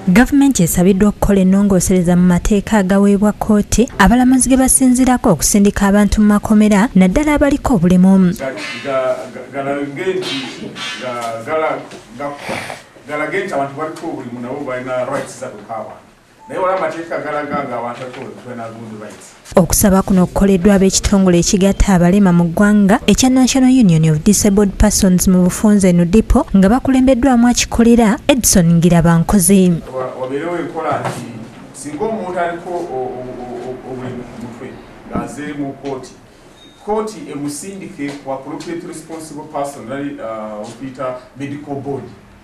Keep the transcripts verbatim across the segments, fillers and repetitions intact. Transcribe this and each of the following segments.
Gavumenti esabiddwa okukola ennongoosereza mu mateeka agaweebwa kkooti abalamuzi ge basinziirako okusindika abantu mu makomera naddala abaliko obulemu. Galage nti abantu baliko obulemu nabo balina rights zatukaba. Naye wala amateeka galaga nga abantu balina good rights. Okusaba kuno okukoleddwa ab'ekitongole ekigatta abalema mu ggwanga ekya National Union of Disabled Persons mu bufunze N U D I P O nga bakulembeddwamu akikolera Edson Ngirabankozi. Wabeerewo enkola nti singa omuntu aliko obulemu mutwe ng'aze mu kkooti kkooti emusindike ku appropriate responsible person okuyita medical board.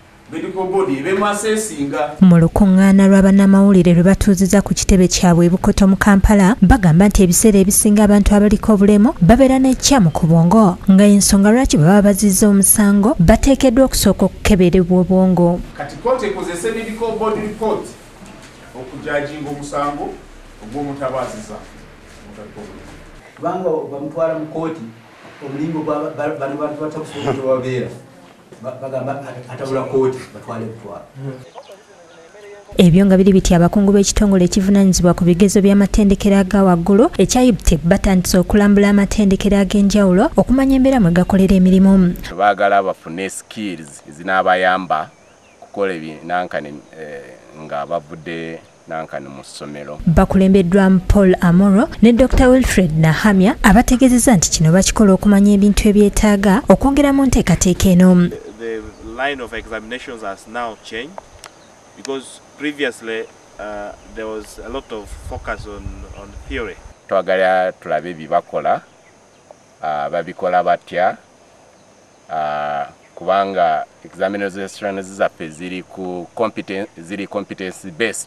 Mu lukuŋŋaana lw'abannamawulire lwe batuuziza ku kitebe kyabwe Bukoto mu Kampala bagamba nti ebiseera ebisinga abantu abaliko obulemu babeera n'ekyamu ku bwongo nga ensonga lwaki baba bazizza omusango bateekeddwa okusooka okukeberebwa obwongo. Kati kkooti ekozesa medical board report okujajinga omusango ogw'omutabaziza. Kubanga bamutwala mu kkooti omulingo bano bantu batakusobola wabeera. Ebyo nga biri biti abakungu b'ekitongole ekivunaanyizibwa ku bigezo by'amatendekero aga waggulu ekya U P T E batandise okulambula amatendekero ag'enjawulo okumanya embeera mwe gakolera emirimu. Baagala bafune skills ezinaabayamba kukola ebinankani nga bavudde nankani mu ssomero. Bakulembeddwamu Paul Amoro ne Doctor Wilfred Nahamya abategeezezza nti kino bakikola okumanya ebintu ebyetaaga okwongera mu nteekateeka eno. The line of examinations has now changed because previously uh, there was a lot of focus on, on theory. Twagala tulabe ebibakola uh, babikola batya uh, kubanga examinations zaffe ziri ku competence ziri competence based.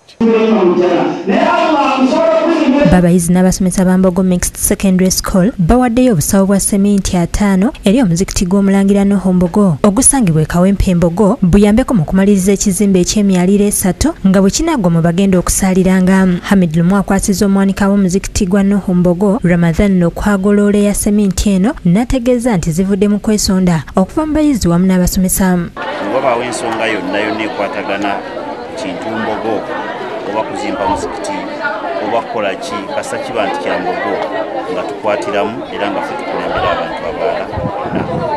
Babayizi n'abasomesa b'Ambogo Mixed Secondary School bawaddeyo obusawo bwa seminti ataano eri omuzikiti gw'Omulangira Nohombogo ogusangibwa e Kawempe Mbogo buyambeko mu kumaliriza ekizimbe eky'emyaliro esatu nga bwe kinaagwa mu bagenda okusaaliranga. Hamid Lumu akwasizza omwanika w'omuzikiti gwa Nohombogo Ramadhan n'okwagoloola ya seminti eno n'ategeeza nti zivudde mu kwesonda okuva mu bayizi wamu n'abasomesa. Wabaawo ensonga yonna yonna ekwatagana kintu Mbogo oba kuzimba muzikiti oba kukola ki kasa kiba nti kya Mbogo nga tukwatiramu era nga ffe tukulembera abantu abalala.